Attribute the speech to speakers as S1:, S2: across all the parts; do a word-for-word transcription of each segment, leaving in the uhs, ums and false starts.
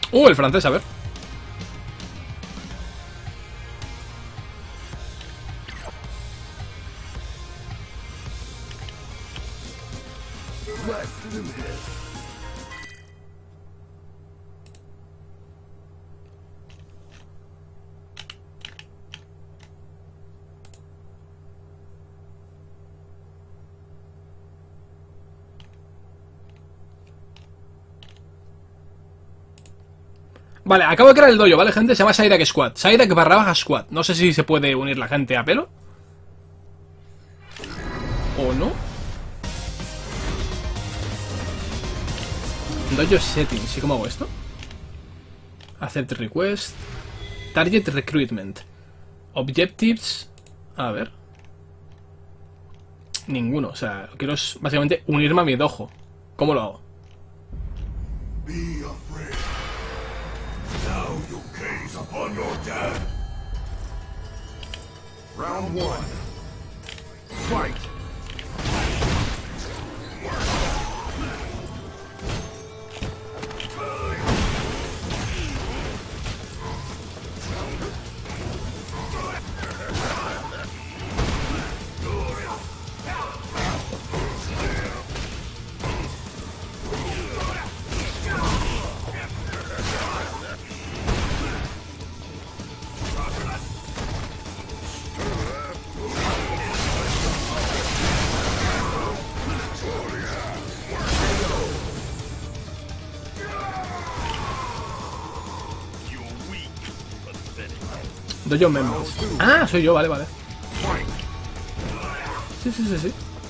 S1: Uh, el francés, a ver. Vale, acabo de crear el dojo, ¿vale, gente? Se llama Sairak Squad. Sairak barra baja Squad. No sé si se puede unir la gente a pelo. ¿O no? Dojo Settings. ¿Y cómo hago esto? Accept Request. Target Recruitment. Objectives. A ver. Ninguno. O sea, quiero es básicamente unirme a mi dojo. ¿Cómo lo hago?
S2: Round one. Fight.
S1: Dojo Members. Ah, soy yo, vale, vale. Sí, sí, sí, sí.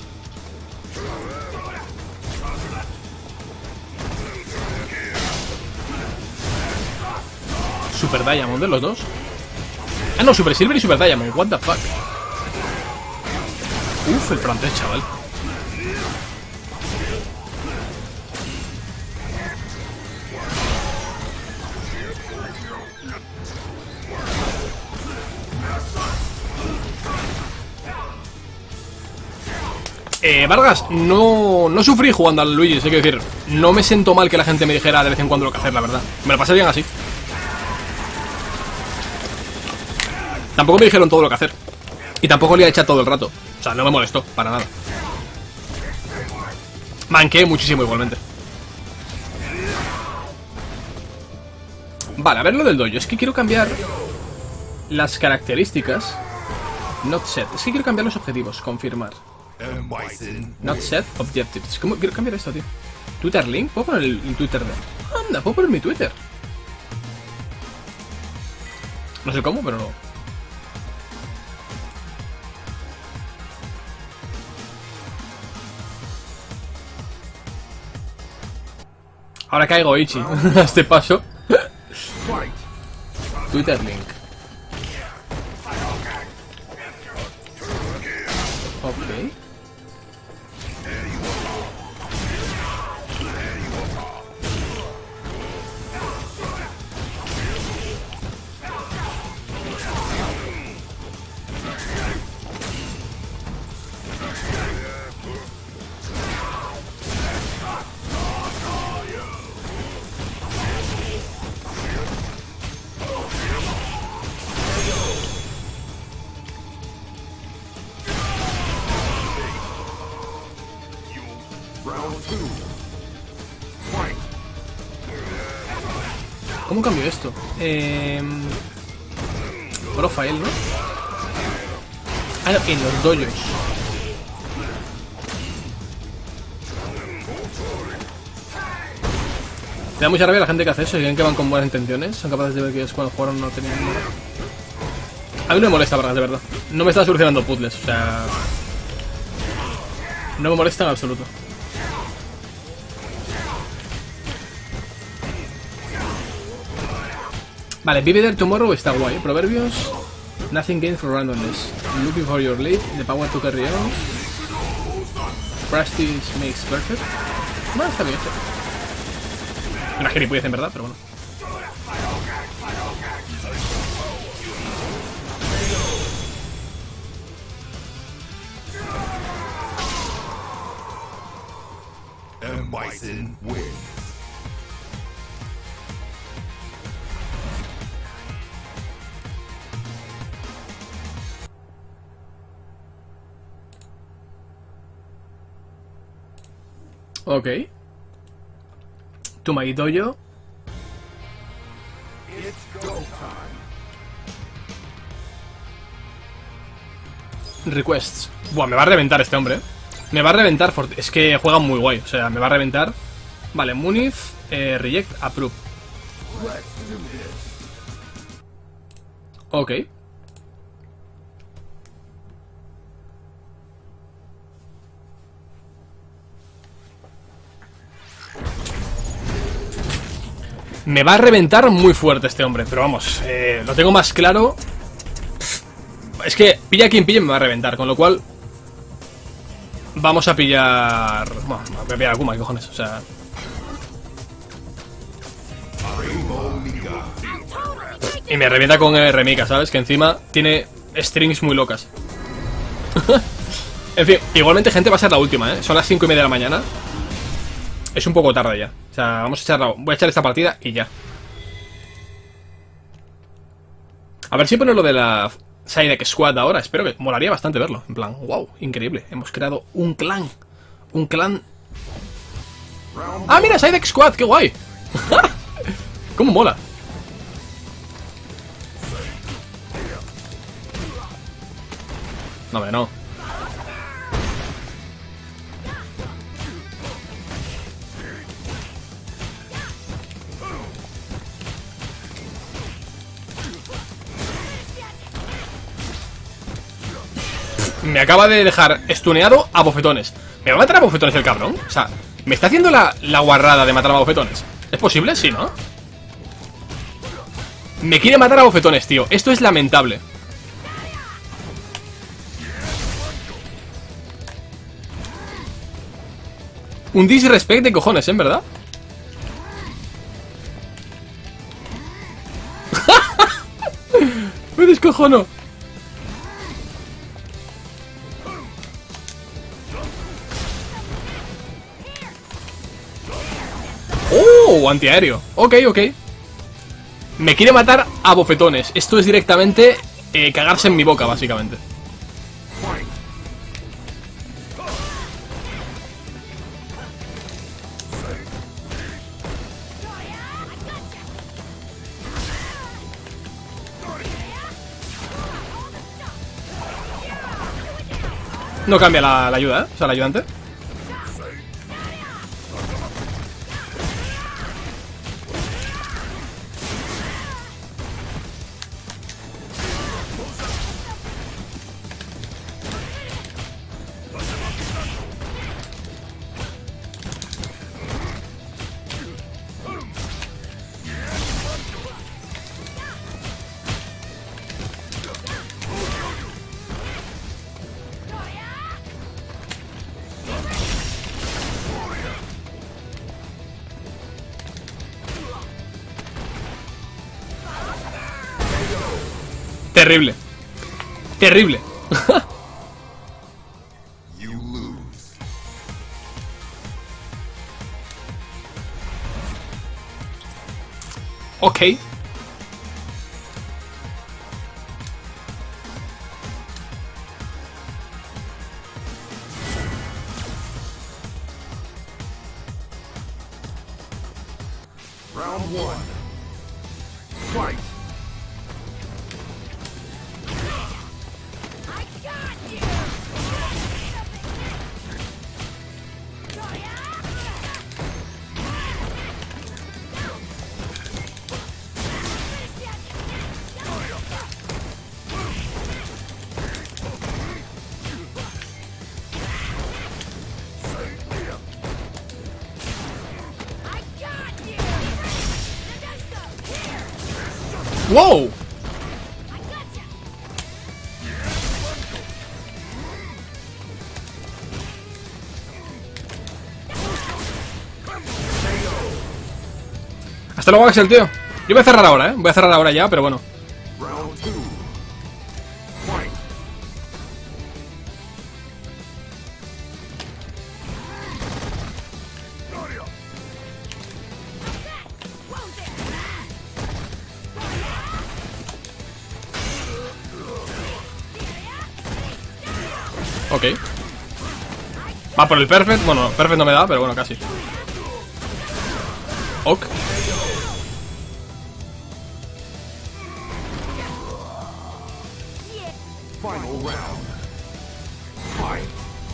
S1: Super Diamond de los dos. Ah, no, Super Silver y Super Diamond. What the fuck. Uf, el francés, chaval. Eh, Vargas, no, no sufrí jugando al Luigi, sé que decir, no me siento mal que la gente me dijera de vez en cuando lo que hacer, la verdad. Me lo pasé bien así. Tampoco me dijeron todo lo que hacer. Y tampoco le he echado todo el rato. O sea, no me molestó, para nada. Manqué muchísimo igualmente. Vale, a ver lo del dojo. Es que quiero cambiar las características. Not set. Es que quiero cambiar los objetivos. Confirmar. Not set objectives. ¿Cómo quiero cambiar esto, tío? Twitter link. ¿Puedo poner el, el Twitter de...? Anda, puedo poner mi Twitter. No sé cómo, pero no. Ahora caigo, Ichi. A este paso. Twitter link. Ok. ¿Cómo cambio esto? Eh... Profile, ¿no? Ah, no, en los dojos. Me da mucha rabia la gente que hace eso y ven que van con buenas intenciones. Son capaces de ver que ellos cuando jugaron no tenían nada. A mí no me molesta, Vargas, de verdad. No me está solucionando puzzles, o sea... No me molesta en absoluto. Vale, Be Better Tomorrow está guay. Proverbios. Nothing gained for randomness. Looking for your lead. The power to carry on. Practice makes perfect. Bueno, está bien hecho. Una gilipollez en verdad, pero bueno.
S2: M. Bison win.
S1: Ok. Tu Maitoyo. Requests. Buah, me va a reventar este hombre. Me va a reventar. For... Es que juega muy guay. O sea, me va a reventar. Vale, Muniz. Eh, reject, approve. Ok. Me va a reventar muy fuerte este hombre. Pero vamos, eh, lo tengo más claro. Es que pilla quien pille me va a reventar. Con lo cual vamos a pillar... Bueno, voy a pillar a Kuma, ¿qué cojones? O sea... Y me revienta con eh, Remika, ¿sabes? Que encima tiene strings muy locas. En fin, igualmente, gente, va a ser la última, ¿eh? Son las cinco y media de la mañana. Es un poco tarde ya. O sea, vamos a echar la... Voy a echar esta partida y ya. A ver si pone lo de la Psyduck Squad ahora. Espero que... Molaría bastante verlo. En plan, wow, increíble. Hemos creado un clan. Un clan... ¡Ah, mira! Psyduck Squad, qué guay. ¿Cómo mola? No, hombre, no. Me acaba de dejar estuneado a bofetones. ¿Me va a matar a bofetones el cabrón? O sea, ¿me está haciendo la, la guarrada de matar a bofetones? ¿Es posible? Sí, ¿no? Me quiere matar a bofetones, tío. Esto es lamentable. Un disrespect de cojones, ¿eh? ¿En verdad? Me descojono. Oh, antiaéreo. Ok, ok. Me quiere matar a bofetones. Esto es directamente eh, cagarse en mi boca, básicamente. No cambia la, la ayuda, ¿eh? O sea, el ayudante. Terrible. Terrible. Ok.
S2: Round one. Fight.
S1: ¡Wow! Hasta luego, Axel, tío. Yo voy a cerrar ahora, ¿eh? Voy a cerrar ahora ya, pero bueno. Ok. Va por el perfect. Bueno, perfect no me da, pero bueno, casi. Ok.
S2: Final round. Fight.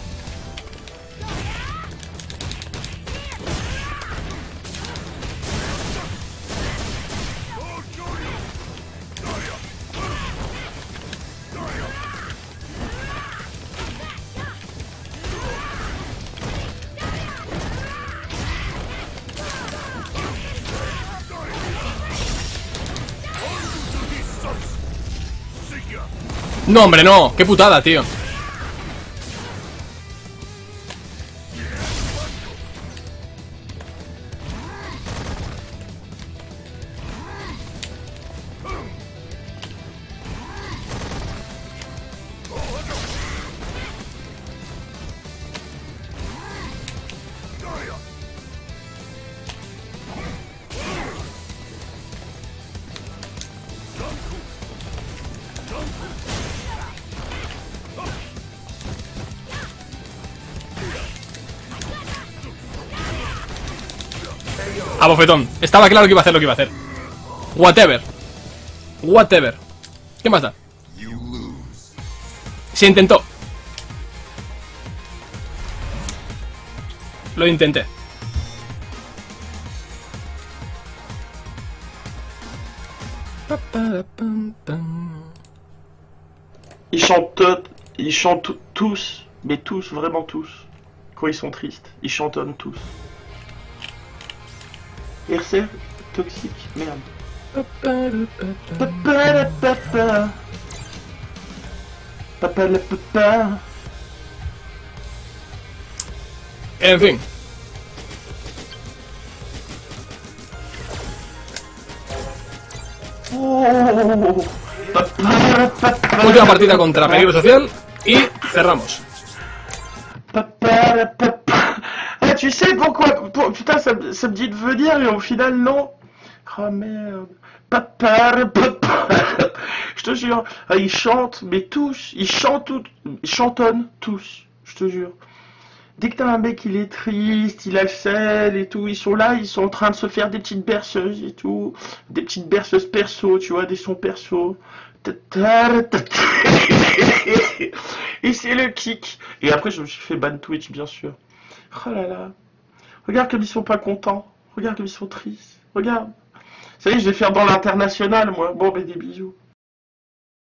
S1: No, hombre, no. Qué putada, tío. A bofetón. Estaba claro que iba a hacer lo que iba a hacer. Whatever. Whatever. ¿Qué más da? Se intentó. Lo intenté.
S3: Ils chantent, ils chantent tous, mais tous, vraiment tous. Quand ils sont tristes, ils chantonnent tous. R C toxique, merde. Papa la papa. Papa la papa.
S1: En fin.
S3: Oh. Papa, papa,
S1: Última partida contra Peligro Social y cerramos.
S3: Papa, papa. Ah, tu sais pourquoi pour, putain, ça, ça me dit de venir et au final, non. Oh merde. Papa, papa. Je te jure. Ah, ils chantent, mais tous. Ils chantent tous. Ils chantonnent tous. Je te jure. Dès que t'as un mec, il est triste, il a le sel et tout, ils sont là, ils sont en train de se faire des petites berceuses et tout. Des petites berceuses perso, tu vois, des sons perso. Et c'est le kick. Et après, je me suis fait ban Twitch, bien sûr. Oh là là. Regarde comme ils sont pas contents. Regarde comme ils sont tristes. Regarde. Ça y est, je vais faire dans l'international, moi. Bon, ben des bisous.